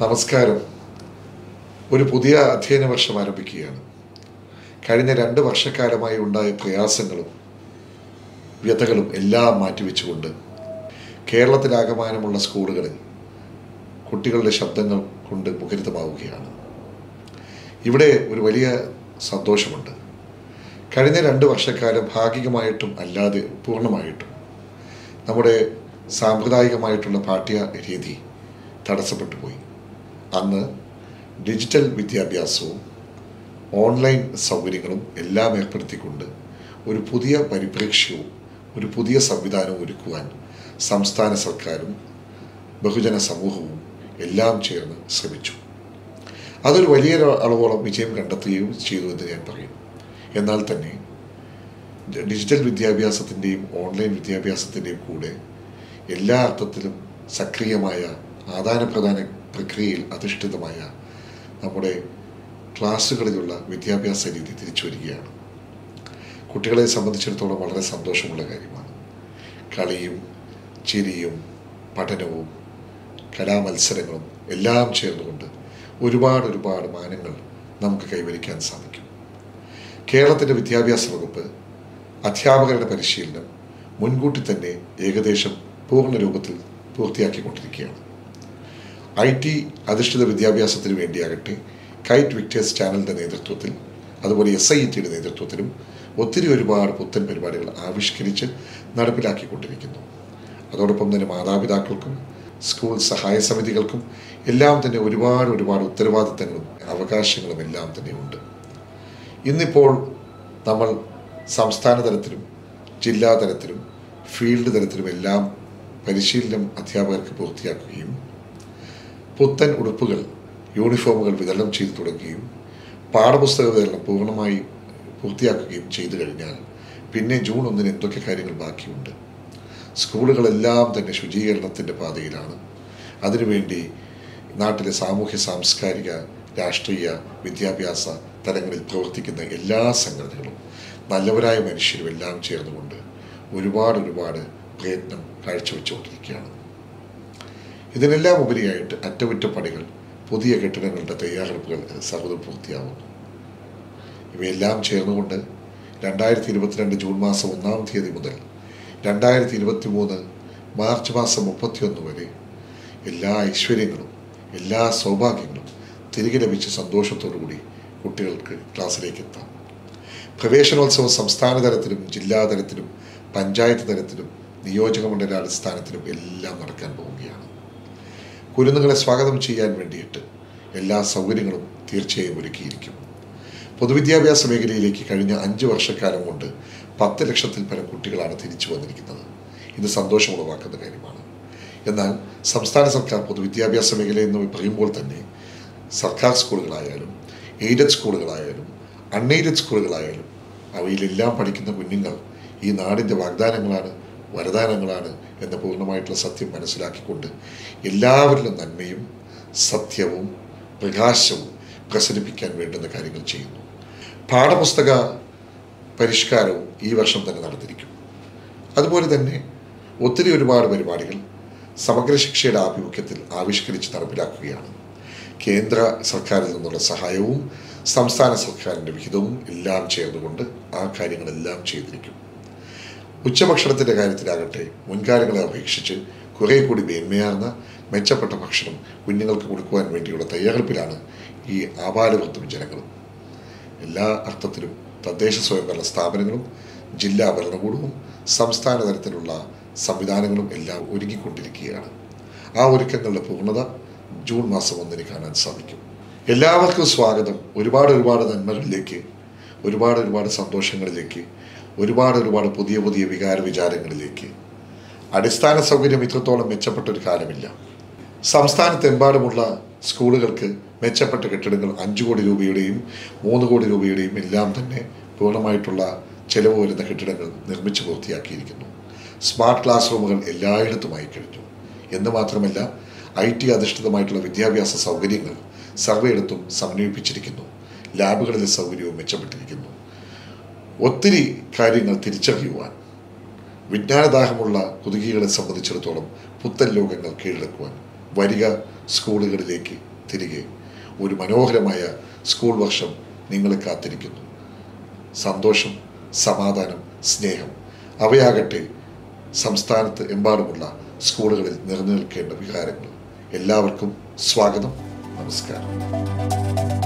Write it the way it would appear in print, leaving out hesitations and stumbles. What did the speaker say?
നമസ്കാരം. ഒരു പുതിയ അധ്യയന വർഷം ആരംഭിക്കുകയാണ്. കഴിഞ്ഞ 2 വർഷക്കാലമായി ഉണ്ടായ പ്രയാസങ്ങളും വ്യതകളും എല്ലാം മാറ്റിവെച്ചുകൊണ്ട് കേരളത്തിലാകമാനമുള്ള സ്കൂളുകളിൽ കുട്ടികളുടെ ശബ്ദങ്ങൾ കൊണ്ട് മുഖരിതമാവുകയാണ്. ഇവിടെ ഒരു വലിയ സന്തോഷമുണ്ട്. കഴിഞ്ഞ 2 വർഷക്കാലം ഭാഗികമായിട്ടും അല്ലാതെ പൂർണ്ണമായിട്ടും നമ്മുടെ സാമ്പ്രദായികമായിട്ടുള്ള പാഠ്യ രീതി തടസ്സപ്പെട്ടു പോയി. അന്ന് ഡിജിറ്റൽ വിദ്യാഭ്യാസവും ഓൺലൈൻ സൗകര്യങ്ങളും എല്ലാം ഏർപ്പെടുത്തിക്കൊണ്ട് ഒരു പുതിയ പരിപ്രേക്ഷ്യവും ഒരു പുതിയ സംവിധാനവും ഒരുക്കുവാൻ സംസ്ഥാന സർക്കാരും ബഹുജന സമൂഹവും എല്ലാം ചേർന്ന് ശ്രമിച്ചു. അതൊരു വലിയ അളവോളം വിജയം കണ്ടെത്തുകയും ചെയ്തു എന്ന് ഞാൻ പറയും. എന്നാൽ തന്നെ ഡിജിറ്റൽ വിദ്യാഭ്യാസത്തിൻ്റെയും ഓൺലൈൻ വിദ്യാഭ്യാസത്തിൻ്റെയും കൂടെ എല്ലാ അർത്ഥത്തിലും സക്രിയമായ ആദാനപ്രദാന പ്രക്രിയയിൽ അധിഷ്ഠിതമായ നമ്മുടെ ക്ലാസ്സുകളിലുള്ള വിദ്യാഭ്യാസ രീതി തിരിച്ചു വരികയാണ്. കുട്ടികളെ സംബന്ധിച്ചിടത്തോളം വളരെ സന്തോഷമുള്ള കാര്യമാണ്. കളിയും ചിരിയും പഠനവും കലാമത്സരങ്ങളും എല്ലാം ചേർന്നുകൊണ്ട് ഒരുപാട് മാനങ്ങൾ നമുക്ക് കൈവരിക്കാൻ സാധിക്കും. കേരളത്തിൻ്റെ വിദ്യാഭ്യാസ വകുപ്പ് അധ്യാപകരുടെ പരിശീലനം മുൻകൂട്ടി തന്നെ ഏകദേശം പൂർണ്ണ രൂപത്തിൽ പൂർത്തിയാക്കിക്കൊണ്ടിരിക്കുകയാണ്. IT അധിഷ്ഠിത വിദ്യാഭ്യാസത്തിന് വേണ്ടിയാകട്ടെ കൈറ്റ് വിക്ടേഴ്സ് ചാനലിൻ്റെ നേതൃത്വത്തിൽ അതുപോലെ SIETയുടെ നേതൃത്വത്തിലും ഒരുപാട് പുത്തൻ പരിപാടികൾ ആവിഷ്കരിച്ച് നടപ്പിലാക്കിക്കൊണ്ടിരിക്കുന്നു. അതോടൊപ്പം തന്നെ മാതാപിതാക്കൾക്കും സ്കൂൾ സഹായ സമിതികൾക്കും എല്ലാം തന്നെ ഒരുപാട് ഉത്തരവാദിത്തങ്ങളും അവകാശങ്ങളും എല്ലാം തന്നെ ഉണ്ട്. ഇന്നിപ്പോൾ നമ്മൾ സംസ്ഥാന തലത്തിലും ജില്ലാ തലത്തിലും ഫീൽഡ് തലത്തിലും എല്ലാം പരിശീലനം അധ്യാപകർക്ക് പൂർത്തിയാക്കുകയും പുത്തൻ ഉടുപ്പുകൾ യൂണിഫോമുകൾ വിതരണം ചെയ്തു തുടങ്ങുകയും പാഠപുസ്തക വിതരണം പൂർണ്ണമായി പൂർത്തിയാക്കുകയും ചെയ്തു കഴിഞ്ഞാൽ പിന്നെ ജൂൺ 1 എന്തൊക്കെ കാര്യങ്ങൾ ബാക്കിയുണ്ട്. സ്കൂളുകളെല്ലാം തന്നെ ശുചീകരണത്തിൻ്റെ പാതയിലാണ്. അതിനുവേണ്ടി നാട്ടിലെ സാമൂഹ്യ സാംസ്കാരിക രാഷ്ട്രീയ വിദ്യാഭ്യാസ തലങ്ങളിൽ പ്രവർത്തിക്കുന്ന എല്ലാ സംഘടനകളും നല്ലവരായ മനുഷ്യരും എല്ലാം ചേർന്നുകൊണ്ട് ഒരുപാട് പ്രയത്നം കാഴ്ചവെച്ചുകൊണ്ടിരിക്കുകയാണ്. ഇതിനെല്ലാം ഉപരിയായിട്ട് അറ്റകുറ്റപ്പണികൾ പുതിയ കെട്ടിടങ്ങളുടെ തയ്യാറെടുപ്പുകൾ സർവ്വതും പൂർത്തിയാവുന്നു. ഇവയെല്ലാം ചേർന്നുകൊണ്ട് 2022 ജൂൺ മാസം 1-ാം തീയതി മുതൽ 2023 മാർച്ച് മാസം 31 വരെ എല്ലാ ഐശ്വര്യങ്ങളും എല്ലാ സൗഭാഗ്യങ്ങളും തിരികെ ലഭിച്ച സന്തോഷത്തോടുകൂടി കുട്ടികൾക്ക് ക്ലാസ്സിലേക്ക് എത്താം. പ്രവേശനോത്സവം സംസ്ഥാന തലത്തിലും ജില്ലാ തലത്തിലും പഞ്ചായത്ത് തലത്തിലും നിയോജക മണ്ഡലാടിസ്ഥാനത്തിലും എല്ലാം നടക്കാൻ പോവുകയാണ്. കുരുന്നുകളെ സ്വാഗതം ചെയ്യാൻ വേണ്ടിയിട്ട് എല്ലാ സൗകര്യങ്ങളും തീർച്ചയായും ഒരുക്കിയിരിക്കും. പൊതുവിദ്യാഭ്യാസ മേഖലയിലേക്ക് കഴിഞ്ഞ 5 വർഷക്കാലം കൊണ്ട് 10 ലക്ഷത്തിൽ പരം കുട്ടികളാണ് തിരിച്ചു വന്നിരിക്കുന്നത്. ഇത് സന്തോഷമുളവാക്കുന്ന കാര്യമാണ്. എന്നാൽ സംസ്ഥാന സർക്കാർ പൊതുവിദ്യാഭ്യാസ മേഖല എന്ന് പറയുമ്പോൾ തന്നെ സർക്കാർ സ്കൂളുകളായാലും എയ്ഡഡ് സ്കൂളുകളായാലും അൺഎയ്ഡഡ് സ്കൂളുകളായാലും അവയിലെല്ലാം പഠിക്കുന്ന കുഞ്ഞുങ്ങൾ ഈ നാടിൻ്റെ വാഗ്ദാനങ്ങളാണ്, വരദാനങ്ങളാണ് എന്ന പൂർണ്ണമായിട്ടുള്ള സത്യം മനസ്സിലാക്കിക്കൊണ്ട് എല്ലാവരിലും നന്മയും സത്യവും പ്രകാശവും പ്രസരിപ്പിക്കാൻ വേണ്ടുന്ന കാര്യങ്ങൾ ചെയ്യുന്നു. പാഠപുസ്തക പരിഷ്കാരവും ഈ വർഷം തന്നെ നടന്നിരിക്കും. അതുപോലെ തന്നെ ഒരുപാട് പരിപാടികൾ സമഗ്ര ശിക്ഷയുടെ ആഭിമുഖ്യത്തിൽ ആവിഷ്കരിച്ച് നടപ്പിലാക്കുകയാണ്. കേന്ദ്ര സർക്കാരിൽ നിന്നുള്ള സഹായവും സംസ്ഥാന സർക്കാരിൻ്റെ വിഹിതവും എല്ലാം ചേർന്നുകൊണ്ട് ആ കാര്യങ്ങളെല്ലാം ചെയ്തിരിക്കും. ഉച്ചഭക്ഷണത്തിൻ്റെ കാര്യത്തിലാകട്ടെ മുൻകാലങ്ങളെ അപേക്ഷിച്ച് കുറേ കൂടി മേന്മയാർന്ന മെച്ചപ്പെട്ട ഭക്ഷണം കുഞ്ഞുങ്ങൾക്ക് കൊടുക്കുവാൻ വേണ്ടിയുള്ള തയ്യാറെടുപ്പിലാണ് ഈ ആപാലവൃത്തം ജനങ്ങളും. എല്ലാ അർത്ഥത്തിലും തദ്ദേശ സ്വയംഭരണ സ്ഥാപനങ്ങളും ജില്ലാ ഭരണകൂടവും സംസ്ഥാന തലത്തിലുള്ള സംവിധാനങ്ങളും എല്ലാം ഒരുങ്ങിക്കൊണ്ടിരിക്കുകയാണ്. ആ ഒരുക്കങ്ങളുടെ പൂർണ്ണത ജൂൺ മാസം 1 കാണാൻ സാധിക്കും. എല്ലാവർക്കും സ്വാഗതം. ഒരുപാട് നന്മകളിലേക്ക്, ഒരുപാട് സന്തോഷങ്ങളിലേക്ക്, ഒരുപാട് പുതിയ വികാര വിചാരങ്ങളിലേക്ക്. അടിസ്ഥാന സൗകര്യം ഇത്രത്തോളം മെച്ചപ്പെട്ടൊരു കാലമില്ല. സംസ്ഥാനത്തെമ്പാടുമുള്ള സ്കൂളുകൾക്ക് മെച്ചപ്പെട്ട കെട്ടിടങ്ങൾ 5 കോടി രൂപയുടെയും 3 കോടി രൂപയുടെയും എല്ലാം തന്നെ പൂർണ്ണമായിട്ടുള്ള ചെലവ് വരുന്ന കെട്ടിടങ്ങൾ നിർമ്മിച്ച് പൂർത്തിയാക്കിയിരിക്കുന്നു. സ്മാർട്ട് ക്ലാസ് റൂമുകൾ എല്ലായിടത്തുമായി കഴിഞ്ഞു എന്ന് മാത്രമല്ല IT അധിഷ്ഠിതമായിട്ടുള്ള വിദ്യാഭ്യാസ സൗകര്യങ്ങൾ സർവ്വയിടത്തും സമന്വയിപ്പിച്ചിരിക്കുന്നു. ലാബുകളിലെ സൗകര്യവും മെച്ചപ്പെട്ടിരിക്കുന്നു. ഒത്തിരി കാര്യങ്ങൾ തിരിച്ചറിയുവാൻ വിജ്ഞാനദാഹമുള്ള കുതുകികളെ സംബന്ധിച്ചിടത്തോളം പുത്തൻ ലോകങ്ങൾ കീഴടക്കുവാൻ വരിക സ്കൂളുകളിലേക്ക്, തിരികെ ഒരു മനോഹരമായ സ്കൂൾ വർഷം നിങ്ങളെ കാത്തിരിക്കുന്നു. സന്തോഷം, സമാധാനം, സ്നേഹം അവയാകട്ടെ സംസ്ഥാനത്ത് എമ്പാടുമുള്ള സ്കൂളുകളിൽ നിറഞ്ഞു നിൽക്കേണ്ട വികാരങ്ങൾ. എല്ലാവർക്കും സ്വാഗതം. നമസ്കാരം.